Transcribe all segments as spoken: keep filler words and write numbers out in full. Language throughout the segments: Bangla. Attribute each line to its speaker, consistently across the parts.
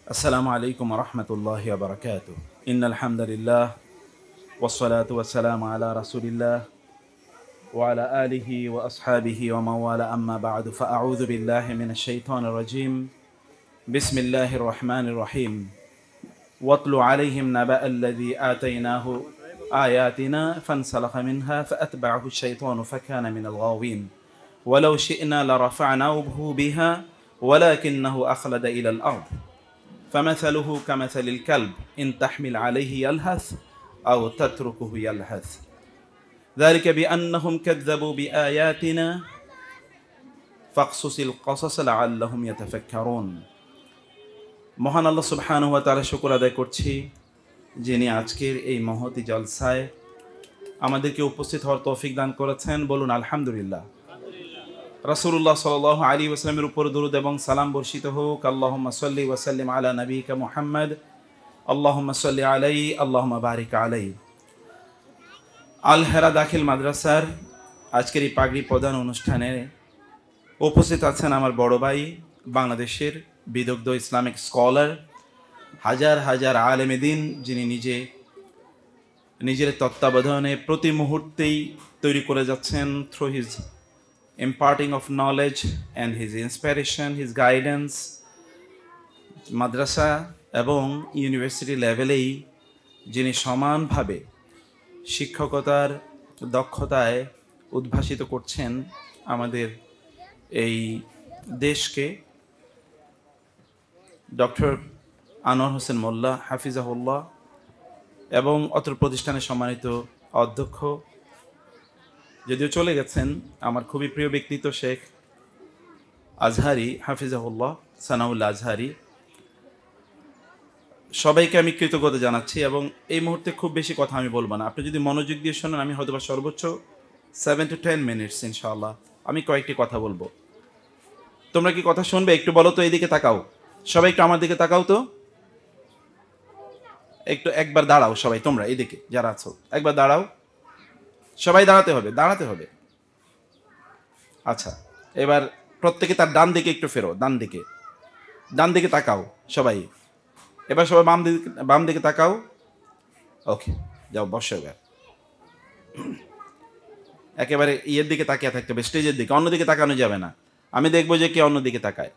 Speaker 1: السلام عليكم ورحمة الله وبركاته. إن الحمد لله والصلاة والسلام على رسول الله وعلى آله وأصحابه ومن والاه، أما بعد، فأعوذ بالله من الشيطان الرجيم. بسم الله الرحمن الرحيم. واتل عليهم نبأ الذي آتيناه آياتنا فانسلخ منها فأتبعه الشيطان فكان من الغاوين ولو شئنا لرفعناه بها ولكنه أخلد إلى الأرض فمثله كمثل الكلب إن تحمل عليه يلهث أو تتركه يلهث ذلك بأنهم كذبوا بآياتنا فاقصص القصص لعلهم يتفكرون. মহান আল্লাহ সুবহানাহু ওয়া তাআলা শুকর আদায় করছি, যিনি আজকের এই মহতি জলসায় আমাদেরকে উপস্থিত হওয়ার তৌফিক দান করেছেন। বলুন আলহামদুলিল্লাহ। রাসূলুল্লাহ সাল্লাল্লাহু আলাইহি ওয়াসাল্লামের উপর দরুদ এবং সালাম বর্ষিত হোক। আল্লাহুম্মা সাল্লি ওয়া সাল্লিম আলা নবিকা মুহাম্মদ। আল্লাহুম্মা সাল্লি আলাইহি আল্লাহুম্মা বারিক আলাইহি। আল হেরা দাখিল মাদ্রাসার আজকের এই পাগড়ি প্রদান অনুষ্ঠানে উপস্থিত আছেন আমার বড় ভাই, বাংলাদেশের বিদগ্ধ ইসলামিক স্কলার, হাজার হাজার আলেমে দিন, যিনি নিজে নিজের তত্ত্বাবধানে প্রতি মুহূর্তেই তৈরি করে যাচ্ছেন through his imparting of knowledge and his inspiration, his guidance, মাদ্রাসা এবং ইউনিভার্সিটি লেভেলেই যিনি সমানভাবে শিক্ষকতার দক্ষতায় উদ্ভাসিত করছেন আমাদের এই দেশকে, ডক্টর আনোয়ার হোসেন মোল্লা হাফিজাহুল্লাহ, এবং অত্র প্রতিষ্ঠানের সম্মানিত অধ্যক্ষ, যদিও চলে গেছেন, আমার খুবই প্রিয় ব্যক্তিত্ব শেখ আজহারি হাফিজাহুল্লাহ, সানাউল্লাহ আজহারি, সবাইকে আমি কৃতজ্ঞতা জানাচ্ছি। এবং এই মুহূর্তে খুব বেশি কথা আমি বলবো না, আপনি যদি মনোযোগ দিয়ে শোনেন আমি হয়তো বা সর্বোচ্চ সেভেন টু টেন মিনিটস ইনশাআল্লাহ আমি কয়েকটি কথা বলবো। তোমরা কি কথা শুনবে? একটু বলো তো, এইদিকে তাকাও সবাই, একটু আমার দিকে তাকাও তো, একটু একবার দাঁড়াও সবাই, তোমরা এইদিকে যারা আছো একবার দাঁড়াও, সবাই দাঁড়াতে হবে, দাঁড়াতে হবে। আচ্ছা, এবার প্রত্যেকে তার ডান দিকে একটু ফেরো, ডান দিকে ডান দিকে তাকাও সবাই, এবার সবাই বাম দিকে বাম দিকে তাকাও। ওকে, যাও বসো। এবার একেবারে ইয়ের দিকে তাকিয়ে থাকতে হবে, স্টেজের দিকে, অন্যদিকে তাকানো যাবে না, আমি দেখবো যে কে অন্যদিকে তাকায়।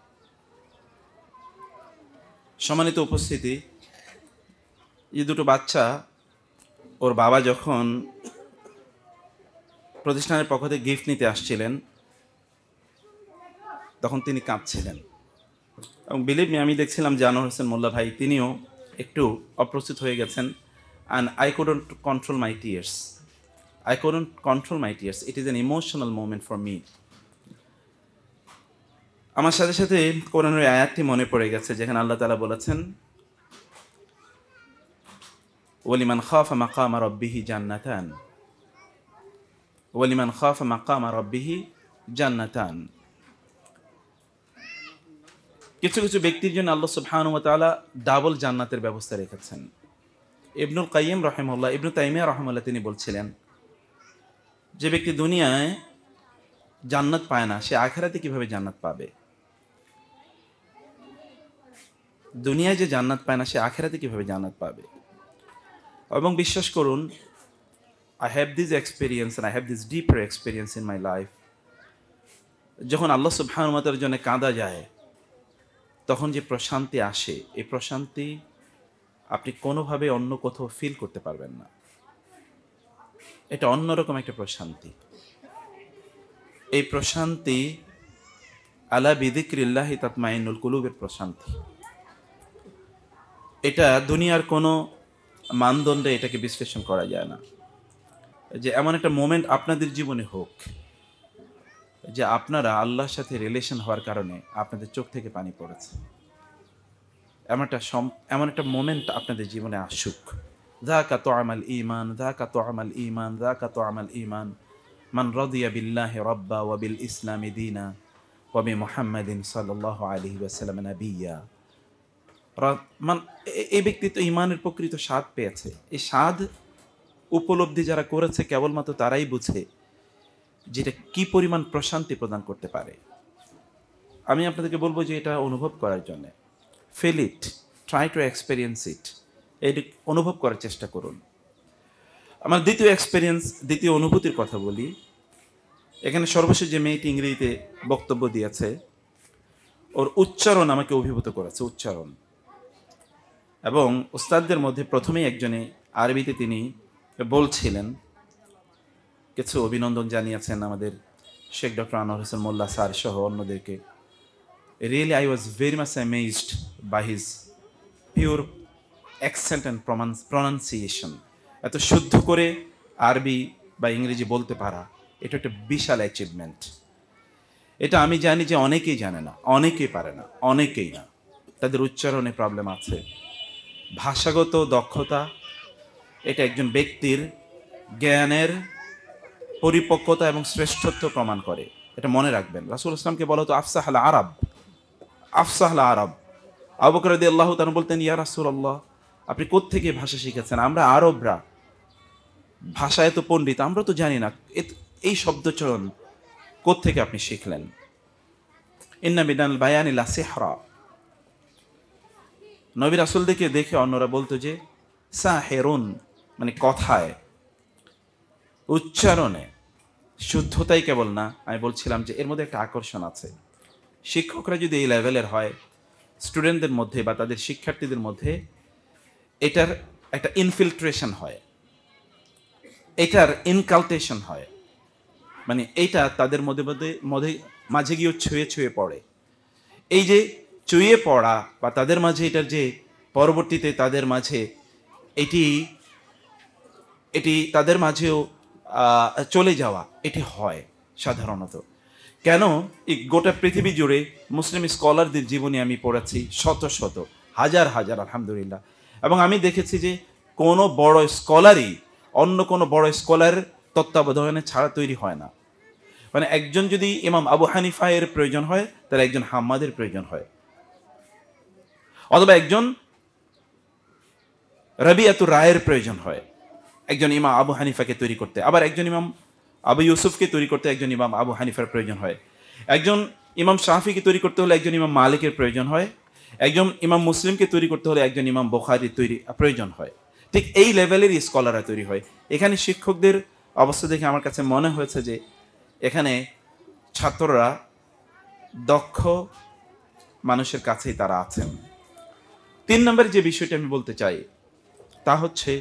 Speaker 1: সম্মানিত উপস্থিতি, এই দুটো বাচ্চা, ওর বাবা যখন প্রতিষ্ঠানের পক্ষ থেকে গিফট নিতে আসছিলেন তখন তিনি কাঁদছিলেন, এবং বিলিভ মি, আমি দেখছিলাম যে আনোয়ার হোসেন মোল্লা ভাই তিনিও একটু অপ্রস্তুত হয়ে গেছেন। And I couldn't control my tears, I couldn't control my tears, it is an emotional moment for me. আমার সাথে সাথে কোরআনের আয়াতটি মনে পড়ে গেছে, যেখানে আল্লাহ তাআলা বলেছেন, ওয়ালিমান খাফা মাকামা রাব্বিহি জান্নাতান, ওয়ালিমান খাফা মাকামা রাব্বিহি জান্নাতান। কিছু কিছু ব্যক্তির জন্য আল্লাহ সুবহানাহু ওয়া তাআলা ডাবল জান্নাতের ব্যবস্থা রেখেছেন। ইবনুল কাইয়িম রাহিমাহুল্লাহ, ইবনু তাইমিয়া রাহিমাহুল্লাহ তিনি বলছিলেন, যে ব্যক্তি দুনিয়ায় জান্নাত পায় না সে আখিরাতে কিভাবে জান্নাত পাবে? দুনিয়ায় যে জান্নাত পায় না সে আখিরাতে কিভাবে জান্নাত পাবে? এবং বিশ্বাস করুন, I have this experience and I have this deeper experience in my life. যখন আল্লাহ সুবহানাহু ওয়া তাআলার জন্য কাঁদা যায় তখন যে প্রশান্তি আসে, এই প্রশান্তি আপনি কোনোভাবে অন্য কোথাও ফিল করতে পারবেন না। এটা অন্যরকম একটা প্রশান্তি। এই প্রশান্তি আলা বিযিকরিল্লাহি তাতমাইন্নুল কুলুবের প্রশান্তি। এটা দুনিয়ার কোনো মানদণ্ডে এটাকে বিশ্লেষণ করা যায় না। যে এমন একটা মোমেন্ট আপনাদের জীবনে হোক যে আপনারা আল্লাহর সাথে রিলেশন হওয়ার কারণে আপনাদের চোখ থেকে পানি পড়েছে, এমন একটা এমন একটা মোমেন্ট আপনাদের জীবনে আসুক। যাকা তুআমাল ঈমান, যাকা তুআমাল ঈমান, যাকা তুআমাল ঈমান, মান রাদিয়া বিল্লাহি রাব্বা ওয়া বিল ইসলামি দীনা ওয়া বি মুহাম্মাদিন সাল্লাল্লাহু আলাইহি ওয়াসাল্লাম নাবিয়্যা। মান এই ব্যক্তি তো ঈমানের প্রকৃত স্বাদ পেয়েছে। এই স্বাদ উপলব্ধি যারা করেছে কেবলমাত্র তারাই বুঝে যেটা কি পরিমাণ প্রশান্তি প্রদান করতে পারে। আমি আপনাদেরকে বলবো যে এটা অনুভব করার জন্য feel it, try to experience it, এটি অনুভব করার চেষ্টা করুন। আমার দ্বিতীয় এক্সপেরিয়েন্স, দ্বিতীয় অনুভূতির কথা বলি। এখানে সর্বশেষ যে মেয়েটি ইংরেজিতে বক্তব্য দিয়েছে, ওর উচ্চারণ আমাকে অভিভূত করেছে, উচ্চারণ। এবং উস্তাদদের মধ্যে প্রথমেই একজনে আরবিতে তিনি বলছিলেন, কিছু অভিনন্দন জানিয়েছেন আমাদের শেখ ডক্টর আনোয়ার হোসেন মোল্লা স্যার সহ অন্যদেরকে। Really I was very much amazed by his pure accent and pronunciation. এত শুদ্ধ করে আরবি বা ইংরেজি বলতে পারা, এটা একটা বিশাল অ্যাচিভমেন্ট। এটা আমি জানি যে অনেকেই জানে না, অনেকেই পারে না, অনেকেই না, তাদের উচ্চারণে প্রবলেম আছে। ভাষাগত দক্ষতা এটা একজন ব্যক্তির জ্ঞানের পরিপক্কতা এবং শ্রেষ্ঠত্ব প্রমাণ করে, এটা মনে রাখবেন। রাসূল ইসলামকে বলা হতো আফসাহ আল আরব, আফসাহ আল আরব। আবু বকর রাদিয়াল্লাহু তাআলা বলতেন, ইয়া রাসূলুল্লাহ, আপনি কোত্থেকে ভাষা শিখেছেন? আমরা আরবরা ভাষা এত পণ্ডিত, আমরা তো জানি না এই শব্দচয়ন কোত্থেকে আপনি শিখলেন? ইন্না মিনাল বায়ানি লা সিহরা। নবী রাসূলদেরকে দেখে অন্যরা বলতো যে সাহেরুন, মানে কথায়, উচ্চারণে, শুদ্ধতাই কেবল না। আমি বলছিলাম যে এর মধ্যে একটা আকর্ষণ আছে। শিক্ষকরা যদি এই লেভেলের হয়, স্টুডেন্টদের মধ্যে বা তাদের শিক্ষার্থীদের মধ্যে এটার একটা ইনফিল্ট্রেশন হয়, এটার ইনকালটেশন হয়, মানে এইটা তাদের মধ্যে মধ্যে মধ্যে মাঝে গিয়েও ছুঁয়ে ছুঁয়ে পড়ে। এই যে ছুঁয়ে পড়া বা তাদের মাঝে এটার যে পরবর্তীতে তাদের মাঝে এটি এটি তাদের মাঝেও চলে যাওয়া, এটি হয় সাধারণত। কেন? এই গোটা পৃথিবী জুড়ে মুসলিম স্কলারদের জীবনে আমি পড়েছি শত শত, হাজার হাজার, আলহামদুলিল্লাহ। এবং আমি দেখেছি যে কোনো বড় স্কলারই অন্য কোনো বড় স্কলার তত্ত্বাবধানে ছাড়া তৈরি হয় না। মানে একজন যদি ইমাম আবু হানিফা এর প্রয়োজন হয়, তাহলে একজন হাম্মাদের প্রয়োজন হয়, অথবা একজন রাবিয়াতুর রায়ের প্রয়োজন হয় একজন ইমাম আবু হানিফাকে তৈরি করতে। আবার একজন ইমাম আবু ইউসুফকে তৈরি করতে একজন ইমাম আবু হানিফার প্রয়োজন হয়। একজন ইমাম শাফিকে তৈরি করতে হলে একজন ইমাম মালিকের প্রয়োজন হয়। একজন ইমাম মুসলিমকে তৈরি করতে হলে একজন ইমাম বুখারীর তৈরি প্রয়োজন হয়। ঠিক এই লেভেলেরই স্কলাররা তৈরি হয়। এখানে শিক্ষকদের অবস্থা দেখে আমার কাছে মনে হয়েছে যে এখানে ছাত্ররা দক্ষ মানুষের কাছেই তারা আছেন। তিন নম্বরে যে বিষয়টা আমি বলতে চাই তা হচ্ছে,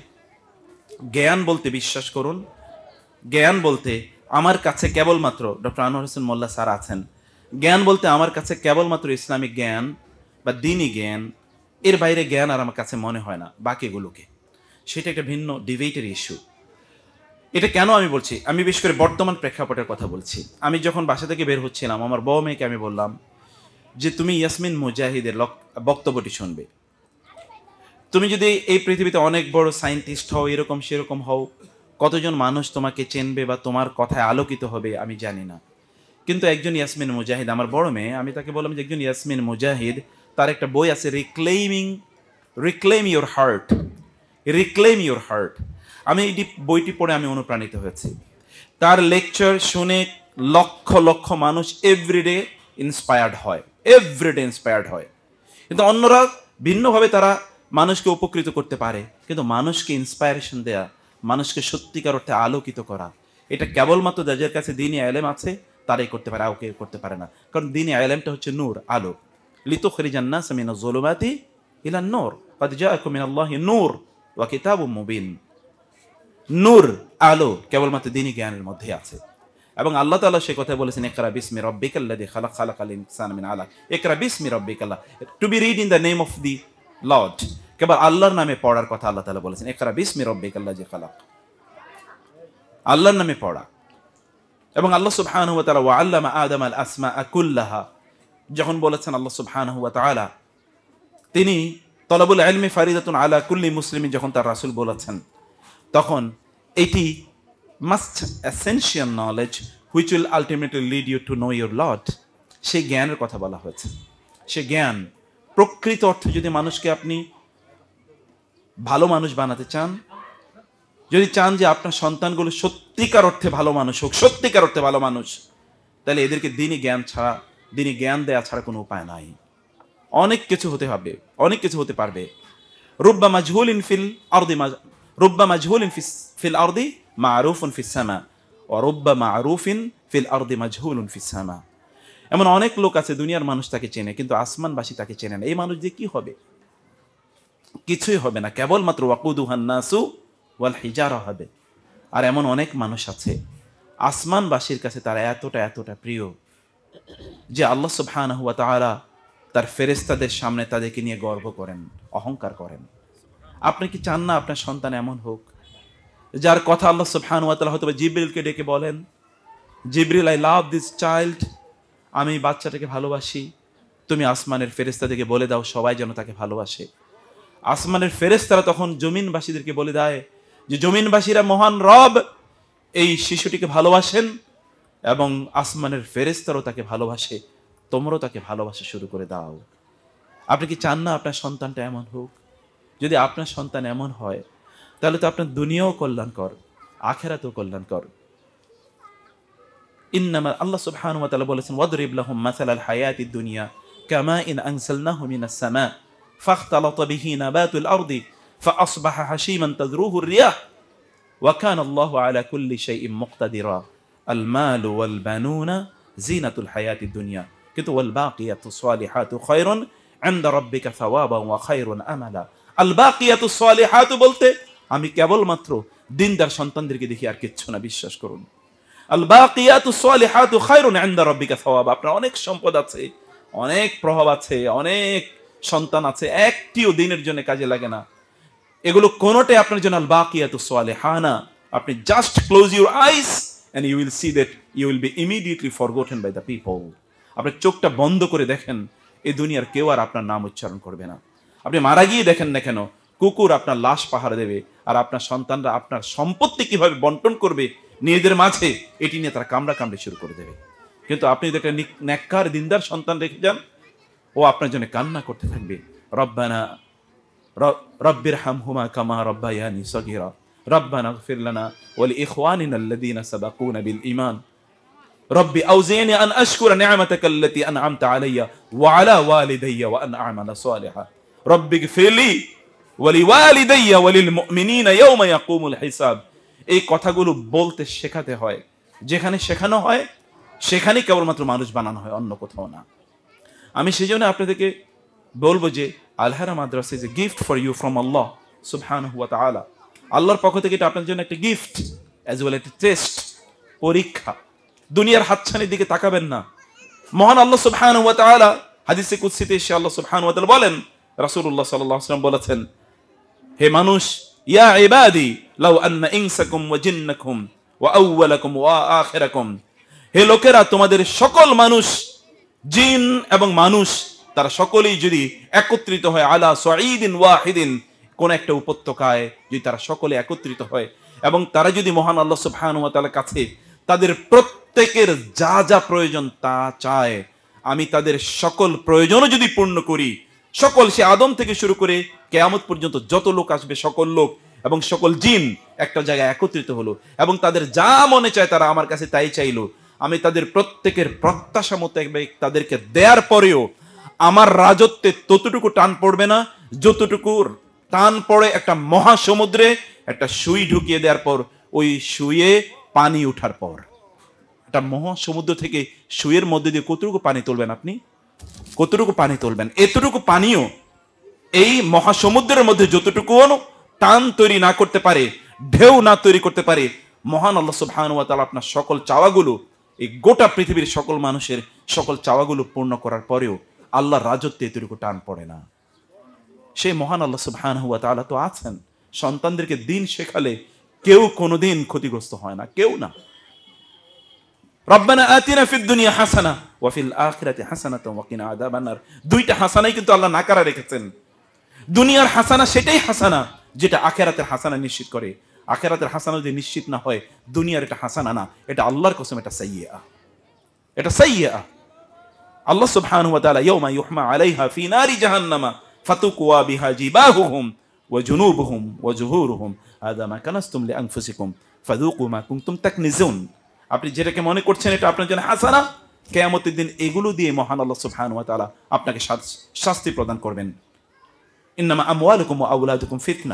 Speaker 1: জ্ঞান বলতে, বিশ্বাস করুন, জ্ঞান বলতে আমার কাছে কেবলমাত্র ডক্টর আনোয়ার হোসেন মোল্লা স্যার আছেন। জ্ঞান বলতে আমার কাছে কেবলমাত্র ইসলামিক জ্ঞান বা দ্বীনি জ্ঞান, এর বাইরে জ্ঞান আর আমার কাছে মনে হয় না বাকিগুলোকে। সেটা একটা ভিন্ন ডিবেটের ইস্যু। এটা কেন আমি বলছি? আমি বিশেষ করে বর্তমান প্রেক্ষাপটের কথা বলছি। আমি যখন বাসা থেকে বের হচ্ছিলাম, আমার বউ মেয়েকে আমি বললাম যে তুমি ইয়াসমিন মুজাহিদের বক্তব্যটি শুনবে। তুমি যদি এই পৃথিবীতে অনেক বড় সায়েন্টিস্ট হও, এরকম সেরকম হও, কতজন মানুষ তোমাকে চেনবে বা তোমার কথায় আলোকিত হবে আমি জানি না, কিন্তু একজন ইয়াসমিন মুজাহিদ, আমার বড় মেয়ে, আমি তাকে বললাম যে একজন ইয়াসমিন মুজাহিদ, তার একটা বই আছে, reclaiming reclaim your heart, reclaim your heart. আমি এই বইটি পড়ে আমি অনুপ্রাণিত হয়েছি। তার লেকচার শুনে লক্ষ লক্ষ মানুষ এভরিডে ইন্সপায়ার্ড হয়, এভরিডে ইন্সপায়ার্ড হয়। কিন্তু অন্যরা ভিন্নভাবে তারা মানুষকে উপকৃত করতে পারে, কিন্তু মানুষকে ইন্সপায়ারেশন দেয়া, মানুষকে সত্যিকার অর্থে আলোকিত করা, এটা কেবলমাত্র যাদের কাছে দ্বীনি ইলম আছে তারাই করতে পারে, আর কেউ করতে পারে না। কারণ দ্বীনি ইলমটা হচ্ছে নূর, আলো। লিতুখরিজান নাস মিনাজ যুলুমাতি ইলান নূর ক্বাদ জাআকুম মিনাল্লাহি নূর ওয়া কিতাবুম মুবিন। নূর, আলো কেবলমাত্র দ্বীনি জ্ঞানের মধ্যে আছে। এবং আল্লাহ তাআলা সে কথা বলেছেন, ইকরা বিসমি রাব্বিকাল্লাযী খালাক খালাকাল ইনসানা মিন আলাক। ইকরা বিসমি রাব্বিকাল্লাহ, to be read in the name of the lord. কেবল আল্লাহর নামে পড়ার কথা আল্লাহ তাআলা বলেছেন, ইকরা বিসমি রাব্বিকাল্লাযী খালাক, আল্লাহর নামে পড়া। এবং আল্লাহ সুবহানাহু ওয়া তাআলা ওয়া আল্লামা আদম আল আসমাআ কুল্লাহা, যখন বলেছেন আল্লাহ সুবহানাহু ওয়া তাআলা, তিনি তলাবুল ইলমি ফারিদাতুন আলা কুল্লি মুসলিমিন, যখন তার রাসূল বলেছেন, তখন এটি must essential knowledge which will ultimately lead you to know your lord. সেই জ্ঞানের কথা বলা হয়েছে। সে জ্ঞান প্রকৃত অর্থে যদি মানুষকে আপনি ভালো মানুষ বানাতে চান, যদি চান যে আপনার সন্তানগুলো সত্যিকার অর্থে ভালো মানুষ হোক, সত্যিকার অর্থে ভালো মানুষ, তাহলে এদেরকে দ্বীনি জ্ঞান ছাড়া, দ্বীনি জ্ঞান দেয়া ছাড়া কোনো উপায় নাই। অনেক কিছু হতে হবে, অনেক কিছু হতে পারবে। রুব্বা মাজহুলিন ফিল আরদি রুব্বা মাজহুলিন ফিল আরদি মারুফুন ফিস সামা ওয়া রুব্বা মারুফিন ফিল আরদি মাজহুলুন ফিস সামা। এমন অনেক লোক আছে দুনিয়ার মানুষ তাকে চেনে, কিন্তু আসমানবাসী তাকে চেনে না। এই মানুষ দিয়ে কি হবে? কিছুই হবে না, কেবলমাত্র ওয়াকুদুহান নাসু ওয়াল হিজারা হবে। আর এমন অনেক মানুষ আছে আসমানবাসীর কাছে তারা এতটা এতটা প্রিয় যে আল্লাহ সুবহানাহু ওয়া তাআলা তার ফেরেশতাদের সামনে তাদেরকে নিয়ে গর্ব করেন, অহংকার করেন। আপনি কি চান না আপনার সন্তান এমন হোক, যার কথা আল্লাহ সুবহানাহু ওয়া তাআলা হয়তো জিবরিলকে ডেকে বলেন, Jibril, I love this child, আমি বাচ্চাটাকে ভালোবাসি, তুমি আসমানের ফেরেশতাদেরকে বলে দাও সবাই যেন তাকে ভালোবাসে। আসমানের ফেরেশতারা তখন জমিনবাসীদেরকে বলে দেয় যে জমিনবাসীরা মহান রব এই শিশুটিকে ভালোবাসেন এবং আসমানের ফেরেশতারাও তাকে ভালোবাসে, তোমরাও তাকে ভালোবাসা শুরু করে দাও। আপনি কি চান না আপনার সন্তানটা এমন হোক? যদি আপনার সন্তান এমন হয় তাহলে তো আপনার দুনিয়াও কল্যাণকর, আখিরাতেও কল্যাণকর। ইন্নামা আল্লাহ সুবহানাহু ওয়া তাআলা বলেছেন, ওয়াদরিব লাহুম মাসালাল হায়াতিদ দুনিয়া কামাইন আনসালনাহু মিনাস সামা ফাখতালাতা বিহি নাবাতুল আরদি ফাআসবাহা হাশীমান তাযরুহু আর-রিয়াহ ওয়া কানা আল্লাহু আলা কুল্লি শাইইন মুকতাদিরা আল মালু ওয়াল বানুনা জিনাতুল হায়াতিদ দুনিয়া কিন্তু ওয়াল বাকিয়াতুস সালিহাতু খায়রুন ইনদা রাব্বিকা সাওয়াবান ওয়া খায়রুন আমালা। আল বাকিয়াতুস সালিহাতু বলতে আমি কেবলমাত্র দিনদার সন্তানদেরকে দেখি, আর কিচ্ছু না, বিশ্বাস করুন। আল বাকিয়াতুস সালিহাতু খায়রুন ইনদা রাব্বিকা সাওয়াবা। আপনার অনেক সম্পদ আছে, অনেক প্রভাব আছে, অনেক সন্তান আছে, একটিও দিনের জন্য কাজে লাগে না, এগুলো কোনোটাই আপনার জন্য আল বাকিয়াতুস সালিহানা। আপনি just close your eyes and you will see that you will be immediately forgotten by the people. আপনি চোখটা বন্ধ করে দেখেন, এই দুনিয়ার কেউ আর আপনার নাম উচ্চারণ করবে না। আপনি মারা গিয়ে দেখেন না কেন, কুকুর আপনার লাশ পাহারা দেবে, আর আপনার সন্তানরা আপনার সম্পত্তি কিভাবে বন্টন করবে নিজেদের মাঝে এটি নিয়ে তারা কামড়া কামড়ে শুরু করে দেবে। কিন্তু আপনি যদি একটা নেককার দিনদার সন্তান রেখে যান, ও আপনার জন্য কান্না করতে থাকবে, রব্বানা রব্বিরহামহুমা কামা রব্বায়ানি সগীরা রব্বানা ইগফির লানা ওয়া লিইখওয়ানিনা আল্লাযীনা সাবাকুনা বিল ঈমান রব্বি আউজি'নি আন আশকুরা নি'মাতাকা আল্লাতী আন'আমতা আলাইয়া ওয়া আলা ওয়ালিদাইয়া ওয়া আন আ'মালা সালিহান রব্বি ইগফির লি ওয়া লিওয়ালিদাইয়া ওয়া লিল মুমিনিনা ইয়াওমা ইয়াকুমুল হিসাব। এই কথাগুলো বলতে শেখাতে হয়, যেখানে শেখানো হয় সেখানেই কেবলমাত্র মানুষ বানানো হয়, অন্য কোথাও না। আমি সেজন্য আপনাদেরকে বলবো যে Al-Hara Madrasa is a gift for you from Allah সুবহানাহু ওয়া তাআলা। আল্লাহর পক্ষ থেকে এটা আপনার জন্য একটা গিফট অ্যাজ ওয়েল একটা টেস্ট, পরীক্ষা। দুনিয়ার হাতছানির দিকে তাকাবেন না। মহান আল্লাহ সুবহানাহু ওয়া তাআলা হাদিসে কুদসিতে এসে আল্লাহ সুবহানাহু ওয়া তাআলা বলেন, রাসূলুল্লাহ সাল্লাল্লাহু আলাইহি ওয়াসাল্লাম বলেছেন, হে মানুষ, ইয়া ইবাদি লাউ আন্না ইনসাকুম ওয়া জিন্নাকুম ওয়া আউওয়ালাকুম ওয়া আখিরাকুম, হে লোকেরা, তোমাদের সকল মানুষ, জিন এবং মানুষ, তারা সকলেই যদি একত্রিত হয় আলা সাঈদিন ওয়াহিদিন, কোন একটা উপত্যকায় যদি তারা সকলে একত্রিত হয় এবং তারা যদি মহান আল্লাহ সুবহানাহু ওয়া তাআলার কাছে তাদের প্রত্যেকের যা যা প্রয়োজন তা চায়, আমি তাদের সকল প্রয়োজনও যদি পূর্ণ করি, সকল সে আদম থেকে শুরু করে কিয়ামত পর্যন্ত যত লোক আসবে সকল লোক এবং সকল জিন একটা জায়গায় একত্রিত হলো এবং তাদের যা মনে চায় তারা আমার কাছে তাই চাইলো, আমি তাদের প্রত্যেকের প্রত্যাশা মোতাবেক তাদেরকে দেওয়ার পরেও আমার রাজত্বে ততটুকু টান পড়বে না যতটুকু টান পড়ে একটা মহাসমুদ্রে একটা সুই ঢুকিয়ে দেওয়ার পর, ওই সুইয়ে পানি উঠার পর। একটা মহাসমুদ্র থেকে সুইয়ের মধ্যে দিয়ে কতটুকু পানি তুলবেন আপনি? কতটুকু পানি তুলবেন? এতটুকু পানিও এই মহাসমুদ্রের মধ্যে যতটুকু টান তৈরি না করতে পারে, ঢেউ না তৈরি করতে পারে, মহান আল্লাহ সুবহানাহু ওয়া তাআলা আপনার সকল চাওয়াগুলো, এই গোটা পৃথিবীর সকল মানুষের সকল চাওয়াগুলো পূর্ণ করার পরেও আল্লাহর রাজত্বে এতটুকু টান পড়ে না। সেই মহান আল্লাহ সুবহানাহু ওয়া তাআলা তো আছেন। সন্তানদেরকে দিন শেখালে কেউ কোনোদিন ক্ষতিগ্রস্ত হয় না, কেউ না। রব্বানা আতিনা ফিদ দুনিয়া হাসানা ওয়া ফিল আখিরাতি হাসানাতাও ওয়া কিনা আযাবান নার। দুইটা হাসানাই কিন্তু আল্লাহ নাকারা রেখেছেন। দুনিয়ার হাসানা সেটাই হাসানা যেটা আখিরাতের হাসানা নিশ্চিত করে। আখিরাতের হাসানা যদি নিশ্চিত না হয়, দুনিয়ার এটা হাসানা না, এটা আল্লাহর কসম এটা সাইয়্যা, এটা সাইয়্যা। আল্লাহ সুবহানাহু ওয়া তাআলা ইয়াউমা ইউহমা আলাইহা ফি নারি জাহান্নামা ফাতুকওয়া বিহা জিবাহুহুম ওয়া জুনুবুহুম ওয়া জুহুরুহুম হাযা মা কানাসতুম লিআনফুসিকুম ফাযুকু মা কুনতুম তাকনিজুন। আপনি যেটাকে মনে করছেন এটা আপনার জন্য হাসানা, কিয়ামতের দিন এগুলো দিয়ে মহান আল্লাহ সুবহানাহু ওয়া তাআলা আপনাকে শাস্তি প্রদান করবেন। ইন্নামা আমওয়ালুকুম ওয়া আওলাদুকুম ফিতনা,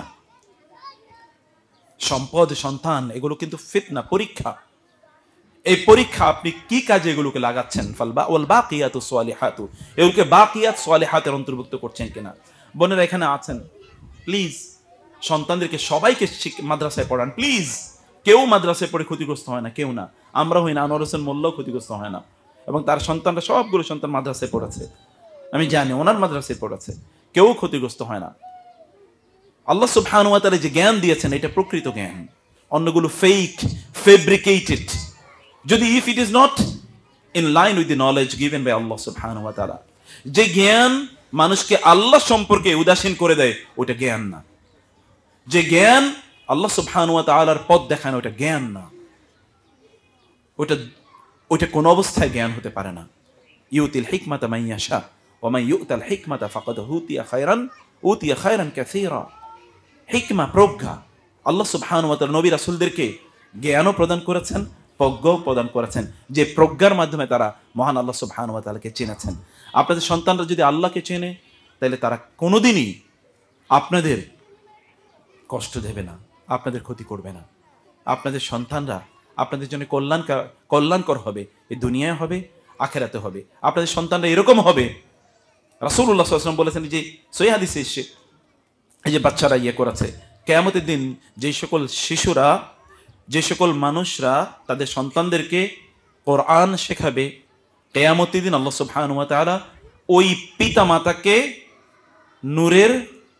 Speaker 1: সম্পদ সন্তান এগুলো কিন্তু ফিতনা, পরীক্ষা। এই পরীক্ষা আপনি কি কাজে এগুলোকে লাগাচ্ছেন। ফাল ওয়াল বাকিয়াতুস সালিহাতু, এগুলোকে বাকিয়াত সালিহাতের অন্তর্ভুক্ত করছেন কিনা। বোনেরা এখানে আছেন, প্লিজ সন্তানদেরকে সবাইকে মাদ্রাসায় পড়ান প্লিজ। কেউ মাদ্রাসায় পড়ে ক্ষতিগ্রস্ত হয় না, কেউ না। আমরা হই না, আনোয়ার হোসেন মোল্লাও ক্ষতিগ্রস্ত হয় না, এবং তার সন্তানরা সবগুলো সন্তান মাদ্রাসায় পড়েছে, আমি জানি ওনার মাদ্রাসায় পড়েছে, কেউ ক্ষতিগ্রস্ত হয় না। আল্লাহ সুবহানাহু ওয়া তাআলা যে জ্ঞান দিয়েছেন এটা প্রকৃত জ্ঞান, অন্যগুলো ফেক, ফেব্রিকেটেড। যদি if it is not in line with the knowledge given by Allah সুবহানাহু ওয়া তাআলা, যে জ্ঞান মানুষকে আল্লাহ সম্পর্কে উদাসীন করে দেয় ওটা জ্ঞান না। যে জ্ঞান আল্লাহ সুবহানাহু ওয়া তাআলার পথ দেখানো ওটা জ্ঞান না, ওটা ওটা কোন অবস্থায় জ্ঞান হতে পারে না। ইউতিল হিকমাতা মান ইয়াশা ওয়া মান ইউতাল হিকমাতা ফাকাদ উতিয়া খায়রান উতিয়া খায়রান কাসীরা। হিকমা, প্রজ্ঞা, আল্লাহ সুবহানাহু ওয়া তাআলা নবী রাসূলদেরকে জ্ঞানও প্রদান করেছেন, প্রজ্ঞাও প্রদান করেছেন, যে প্রজ্ঞার মাধ্যমে তারা মহান আল্লাহ সুবহানাহু ওয়া তাআলাকে চিনেছেন। আপনাদের সন্তানরা যদি আল্লাহকে চেনে তাহলে তারা কোনোদিনই আপনাদের কষ্ট দেবে না, আপনাদের ক্ষতি করবে না। আপনাদের সন্তানরা আপনাদের জন্য কল্যাণ কল্যাণকর হবে, এই দুনিয়ায় হবে, আখিরাতে হবে। আপনাদের সন্তানরা এরকম হবে, রাসূলুল্লাহ সাল্লাল্লাহু আলাইহি ওয়াসাল্লাম বলেছেন যে সহিহ হাদিসে এসেছে, এই যে বাচ্চারা ইয়ে করেছে, কিয়ামতের দিন যে সকল শিশুরা, যে সকল মানুষরা তাদের সন্তানদেরকে কোরআন শেখাবে, কিয়ামতের দিন আল্লাহ সুবহানাহু ওয়া তাআলা ওই পিতা মাতাকে নূরের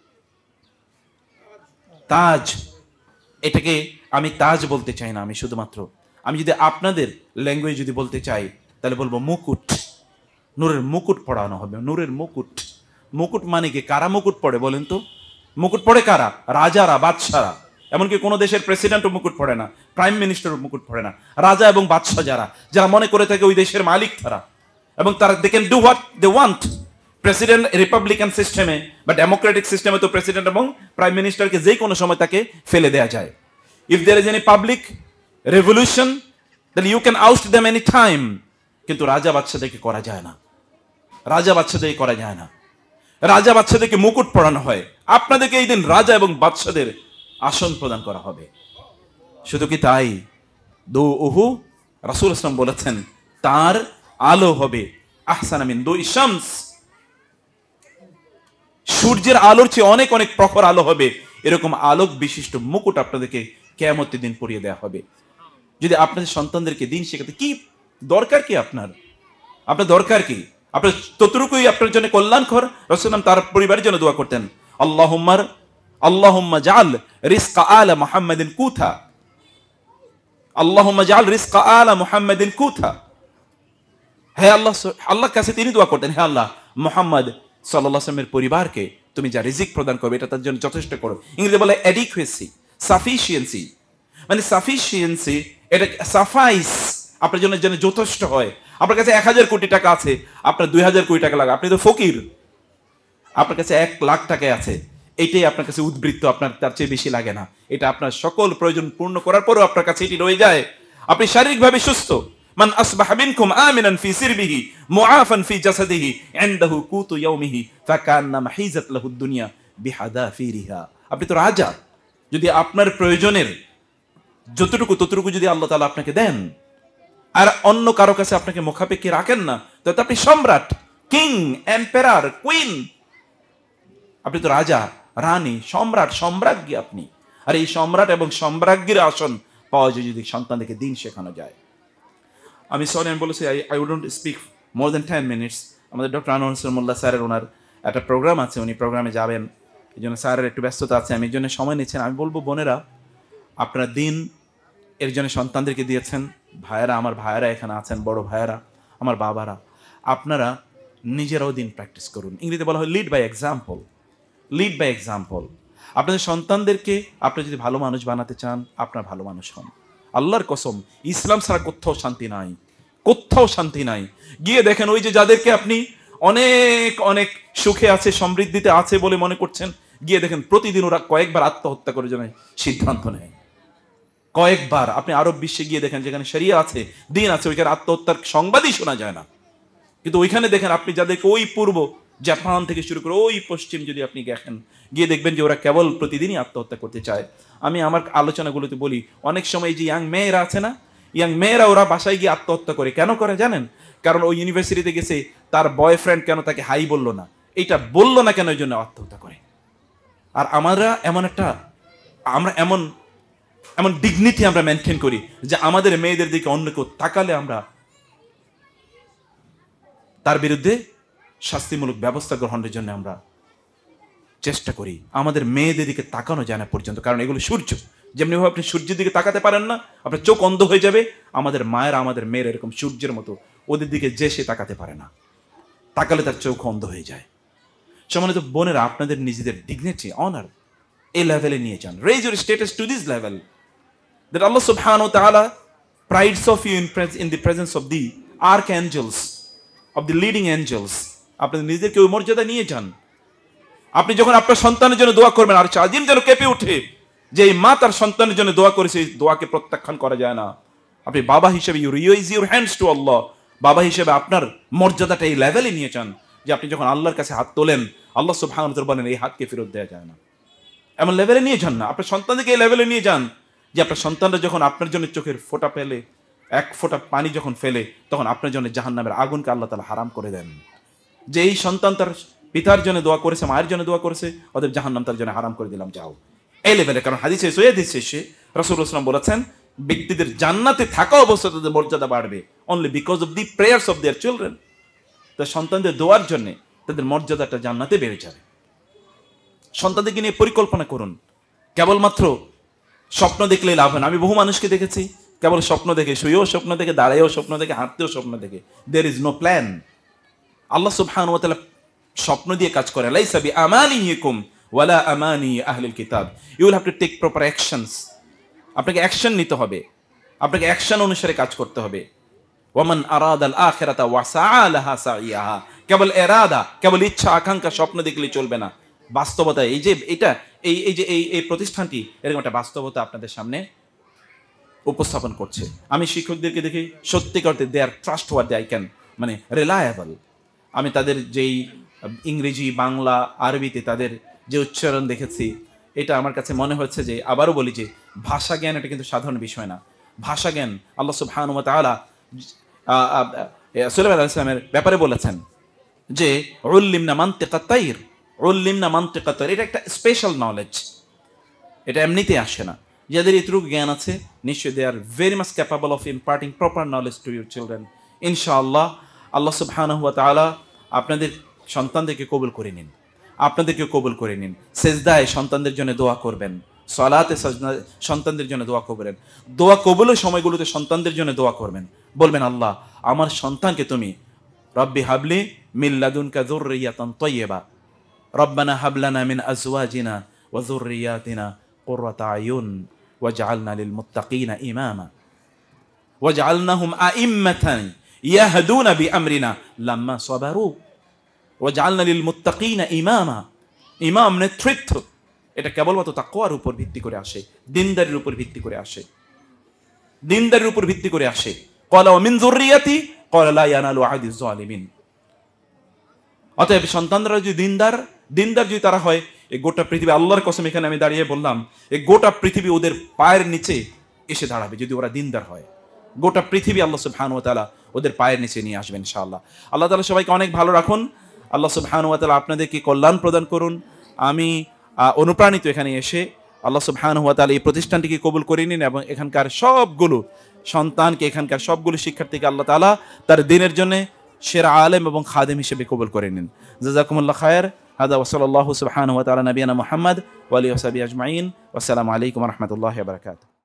Speaker 1: তাজ, এটাকে আমি তাজ বলতে চাই না, আমি শুধুমাত্র আমি যদি আপনাদের ল্যাঙ্গুয়েজ যদি বলতে চাই তাহলে বলবো মুকুট, নূরের মুকুট পড়ানো হবে। নূরের মুকুট, মুকুট মানে কি? কারা মুকুট পড়ে বলেন তো? মুকুট পড়ে কারা? রাজারা, বাদশারা। এমনকি কোনো দেশের প্রেসিডেন্টও মুকুট পড়ে না, প্রাইম মিনিস্টারও মুকুট পড়ে না। রাজা এবং বাদশা যারা যারা মনে করে থাকে ওই দেশের মালিক তারা, এবং তারা they can do what they want. President republican সিস্টেমে বা ডেমোক্রেটিক সিস্টেমে তো প্রেসিডেন্ট এবং প্রাইম মিনিস্টারকে যে কোনো সময় তাকে ফেলে দেওয়া যায়। If there is any public revolution then you can out them any time. কিন্তু রাজা বাদশাদেরকে করা যায় না, রাজা বাদশাদেরকে করা যায় না। রাজা বাদশাদেরকে মুকুট পরানো হয়, আপনাদেরকে এই দিন রাজা এবং বাদশাদের আসন প্রদান করা হবে। শুধু কি তাই? দু উহু রাসূল ইসলাম বলেছেন তার আলো হবে আহসানা মিন দুই শামস, সূর্যের আলোর চেয়ে অনেক অনেক প্রখর আলো হবে। এরকম আলোক বিশিষ্ট মুকুট আপনাদেরকে কিয়ামতের দিন পরিয়ে দেওয়া হবে। যদি আপনাদের সন্তানদেরকে দিন শেখাতে, কি দরকার কি আপনার? আপনার দরকার কি? আপনার ততটুকুই আপনার জন্য কল্যাণকর। রাসূল তার পরিবারের জন্য দোয়া করতেন, আল্লাহুম্মা আল্লাহুম্মা জাআল রিজকা আলা মুহাম্মাদিন কুথা, আল্লাহুম্মা জাআল রিজকা আলা মুহাম্মাদিন কুথা। হে আল্লাহ, আল্লাহর কাছে তিনি দোয়া করতেন, হে আল্লাহ, মুহাম্মদ সাল্লাল্লাহু আলাইহি ওয়াসাল্লামের পরিবারকে তুমি যা রিজিক প্রদান করবে এটা তার জন্য যথেষ্ট করো। ইংরেজি বলে অ্যাডিকুয়েসি, সাফিসিয়েন্সি, মানে সাফিসিয়েন্সি, এটা সাফাইস, আপনার জন্য যেন যথেষ্ট হয়। আপনার কাছে এক হাজার কোটি টাকা আছে, আপনার দুই হাজার কোটি টাকা লাগে, আপনি তো ফকির। আপনার কাছে এক লাখ টাকা আছে, এটাই আপনার কাছে উদ্বৃত্ত, আপনার তার চেয়ে বেশি লাগে না। এটা আপনার সকল প্রয়োজন পূর্ণ করার পরেও আপনার কাছে এটি রয়ে যায়। আপনি শারীরিকভাবে সুস্থ। মান আসবাহা মিনকুম আমিনান ফি সিরবিহি মুআফান ফি জাসাদিহি ইনদাহু কুতু ইয়াউমিহি ফাকান্নামা হিজাত লাহুদ দুনিয়া বিহাদাফিরিহা। আপনি তো রাজা। যদি আপনার প্রয়োজনের যতটুকু ততটুকু যদি আল্লাহ তাআলা আপনাকে দেন, আর অন্য কারো কাছে আপনাকে মুখাপেক্ষী রাখেন না, তাহলে আপনি সম্রাট, কিং, এম্পারার, কুইন। আপনি তো রাজা, রানী, সম্রাট, সম্রাজ্ঞী আপনি। আর এই সম্রাট এবং সম্রাজ্ঞীর আসন পাওয়া যায় যদি সন্তানদেরকে দিন শেখানো যায়। আমি সরি, আমি বলেছি I I wouldn't speak more than ten minutes. আমাদের ডক্টর আনোয়ার হোসেন মোল্লা স্যারের ওনার একটা প্রোগ্রাম আছে, উনি প্রোগ্রামে যাবেন, এই জন্য স্যারের একটু ব্যস্ততা আছে, আমি এই জন্য সময় নিচ্ছেন। আমি বলবো বোনেরা, আপনারা দিন এর জন্য সন্তানদেরকে দিয়েছেন, ভাইয়েরা, আমার ভাইয়েরা এখানে আছেন, বড় ভাইয়েরা, আমার বাবারা, আপনারা নিজেরাও দিন প্র্যাকটিস করুন। ইংরেজিতে বলা হয় lead by example, lead by example. আপনাদের সন্তানদেরকে আপনি যদি ভালো মানুষ বানাতে চান, আপনার ভালো মানুষ হন। আল্লাহর কসম, ইসলাম ছাড়া কোথাও শান্তি নাই, কোথাও শান্তি নাই। গিয়ে দেখেন ওই যে যাদেরকে আপনি অনেক অনেক সুখে আছে, সমৃদ্ধিতে আছে বলে মনে করছেন, গিয়ে দেখেন প্রতিদিন ওরা কয়েকবার আত্মহত্যা করে জন্য সিদ্ধান্ত নেয়। কয়েকবার আপনি আরব বিশ্বে গিয়ে দেখেন যেখানে শরিয়া আছে, দিন আছে, ওইখানে আত্মহত্যার সংবাদই শোনা যায় না। কিন্তু ওইখানে দেখেন আপনি যাদেরকে ওই পূর্ব জাপান থেকে শুরু করে ওই পশ্চিম যদি আপনি দেখেন, গিয়ে দেখবেন যে ওরা কেবল প্রতিদিনই আত্মহত্যা করতে চায়। আমি আমার আলোচনাগুলোতে বলি, অনেক সময় যে ইয়াং মেয়েরা আছে না, ইয়াং মেয়েরা ওরা বাসায় গিয়ে আত্মহত্যা করে। কেন করে জানেন? কারণ ওই ইউনিভার্সিটিতে গেছে, তার বয়ফ্রেন্ড কেন তাকে হাই বললো না, এইটা বললো না কেন, ওই জন্য আত্মহত্যা করে। আর আমরা এমন একটা আমরা এমন এমন ডিগনিটি আমরা মেনটেন করি যে আমাদের মেয়েদের দিকে অন্য কেউ তাকালে আমরা তার বিরুদ্ধে শাস্তিমূলক ব্যবস্থা গ্রহণের জন্য আমরা চেষ্টা করি। আমাদের মেয়েদের দিকে তাকানো যায় না পর্যন্ত, কারণ এগুলো সূর্য। যেমনিভাবে আপনি সূর্যের দিকে তাকাতে পারেন না, আপনার চোখ অন্ধ হয়ে যাবে, আমাদের মায়েরা আমাদের মেয়ের এরকম সূর্যের মতো, ওদের দিকে যে সে তাকাতে পারে না, তাকালে তার চোখ অন্ধ হয়ে যায়। সম্মানিত বোনেরা, আপনাদের নিজেদের ডিগনিটি, অনার এই লেভেলে নিয়ে যান। Raise your status to this level that Allah subhanahu wa ta'ala prides of you in, pres- in the presence of the archangels, of the leading angels. আপনাদের নিজেদেরকে ওই মর্যাদা নিয়ে যান। আপনি যখন আপনার সন্তানের জন্য দোয়া করবেন, আর আজিম যেন কেঁপে ওঠে যে এই মা তার সন্তানের জন্য দোয়া করেছে, এই দোয়াকে প্রত্যাখ্যান করা যায় না। আপনি বাবা হিসেবে you raise your hands to Allah, বাবা হিসেবে আপনার মর্যাদাটা এই লেভেলে নিয়ে যান যে আপনি যখন আল্লাহর কাছে হাত তোলেন, আল্লাহ সুবহানাহু ওয়া তাআলা বলেন এই হাতকে ফেরত দেওয়া যায় না। এমন লেভেলে নিয়ে যান না, আপনার সন্তানকে এই লেভেলে নিয়ে যান যে আপনার সন্তানরা যখন আপনার জন্য চোখের ফোঁটা ফেলে, এক ফোঁটা পানি যখন ফেলে, তখন আপনার জন্য জাহান্নামের আগুনকে আল্লাহ তাআলা হারাম করে দেন। যে এই সন্তান তার পিতার জন্য দোয়া করেছে, মায়ের জন্য দোয়া করেছে, ওদের জাহান্নাম তার জন্য হারাম করে দিলাম, যাও। এই লেভেলে, কারণ হাদিসে সহিহ শেষে রাসূলুল্লাহ সাল্লাল্লাহু আলাইহি ওয়াসাল্লাম বলেছেন, ব্যক্তিদের জান্নাতে থাকা অবস্থায় তাদের মর্যাদা বাড়বে only because of the prayers of their children. তার সন্তানদের দোয়ার জন্য তাদের মর্যাদাটা জান্নাতে বেড়ে যাবে। সন্তানদেরকে নিয়ে পরিকল্পনা করুন, কেবলমাত্র স্বপ্ন দেখলেই লাভ হয় না। আমি বহু মানুষকে দেখেছি কেবল স্বপ্ন দেখে, শুয়েও স্বপ্ন দেখে, দাঁড়ায়ও স্বপ্ন দেখে, হাঁটতেও স্বপ্ন দেখে। There is no plan. Allah সুবহানাহু ওয়া তাআলা স্বপ্ন দিয়ে কাজ করে। লাইসা বিআমানিকুম ওয়ালা আমানি আহলিল কিতাব। You will have to take proper actions. আপনাকে অ্যাকশন নিতে হবে, আপনাকে অ্যাকশন অনুসারে কাজ করতে হবে। ওয়ামান আরাদাল আখিরাতা ওয়া সাআ লাহা সাইয়াহা। কেবল এরাদা, কেবল ইচ্ছা আকাঙ্ক্ষা, স্বপ্ন দেখলেই চলবে না। বাস্তবতা, এই যে এটা এই এই যে এই এই প্রতিষ্ঠানটি এরকম একটা বাস্তবতা আপনাদের সামনে উপস্থাপন করছে। আমি শিক্ষকদেরকে দেখি সত্যিকার they are trustworthy, I can মানে রিলায়েবল। আমি তাদের যেই ইংরেজি, বাংলা, আরবিতে তাদের যে উচ্চারণ দেখেছি, এটা আমার কাছে মনে হচ্ছে যে, আবারও বলি যে ভাষা জ্ঞান এটা কিন্তু সাধারণ বিষয় না। ভাষা জ্ঞান আল্লাহ সুবহানাহু ওয়া তাআলা সুলাইমান আলাইহিস সালামের ব্যাপারে বলেছেন যে উল্লিমনা মানতিকাত তাইর, উল্লিমনা মানতিকাত তাইর। এটা একটা স্পেশাল নলেজ, এটা এমনিতে আসে না। যাদের এতটুকু জ্ঞান আছে, নিশ্চয়ই they are very much capable of imparting proper knowledge to your children. ইনশাআল্লাহ আল্লাহ সুবহানাহু ওয়া তাআলা আপনাদের সন্তানদেরকে কবুল করে নিন, আপনাদেরকে কবুল করে নিন। সেজদায় সন্তানদের জন্য দোয়া করবেন, সালাতে সাজদায় সন্তানদের জন্য দোয়া করবেন। দোয়া কবুলের সময়গুলোতে সন্তানদের জন্য দোয়া করবেন, বলবেন আল্লাহ আমার সন্তানকে তুমি রব্বি হাবলি মিন লাদুনকা যুররিয়াতান তাইয়্যিবা, রব্বানা হাবলানা মিন আজওয়াজিনা ওয়া যুররিয়াতিনা কুররাতা আয়ুন ওয়াজআলনা লিল মুত্তাকিনা ইমামা ওয়াজআলনাহুম আইম্মাতান ইয়াহদুনা বিআমরিনা লাম্মা সাবারু ওয়াজআলনা লিল মুত্তাকিনা ইমামা। ইমাম, নেতৃত্ব, এটা কেবলমাত্র তাকওয়ার উপর ভিত্তি করে আসে, দিনদারির উপর ভিত্তি করে আসে, দিনদারির উপর ভিত্তি করে আসে। ক্বালা ওয়া মিন যুররিয়াতি ক্বালা লা ইয়ানালু আহদিজ জালিমিন। অতএব সন্তানরা যদি দিনদার দিনদার যদি তারা হয়, এই গোটা পৃথিবী, আল্লাহর কসম এখানে আমি দাঁড়িয়ে বললাম, এই গোটা পৃথিবী ওদের পায়ের নিচে এসে দাঁড়াবে যদি ওরা দিনদার হয়। গোটা পৃথিবী আল্লাহ সুবহানাহু ওয়া তাআলা ওদের পায়ের নিচে নিয়ে আসবেন ইনশাআল্লাহ। আল্লাহ তাআলা সবাইকে অনেক ভালো রাখুন। আল্লাহ সুবহানাহু ওয়া তাআলা আপনাদেরকে কল্যাণ প্রদান করুন। আমি অনুপ্রাণিত এখানে এসে আল্লাহ সুবহানাহু ওয়া তাআলা এই প্রতিষ্ঠানটিকে কবুল করে নিন এবং এখানকার সবগুলো সন্তানকে, এখানকার সবগুলো শিক্ষার্থীকে আল্লাহ তাআলা তার দিনের জন্য সেরা আলেম এবং খাদেম হিসেবে কবুল করে নিন। জাযাকুমুল্লাহ খায়র। হাদা ওয়া সাল্লাল্লাহু সুবহানাহু ওয়া তাআলা নবিয়ানা মুহাম্মদ ওয়া আলিহি ওয়া সাহবিহি আজমাইন। ওয়া আসসালামু আলাইকুম ওয়া রাহমাতুল্লাহি ওয়া বারাকাতুহু।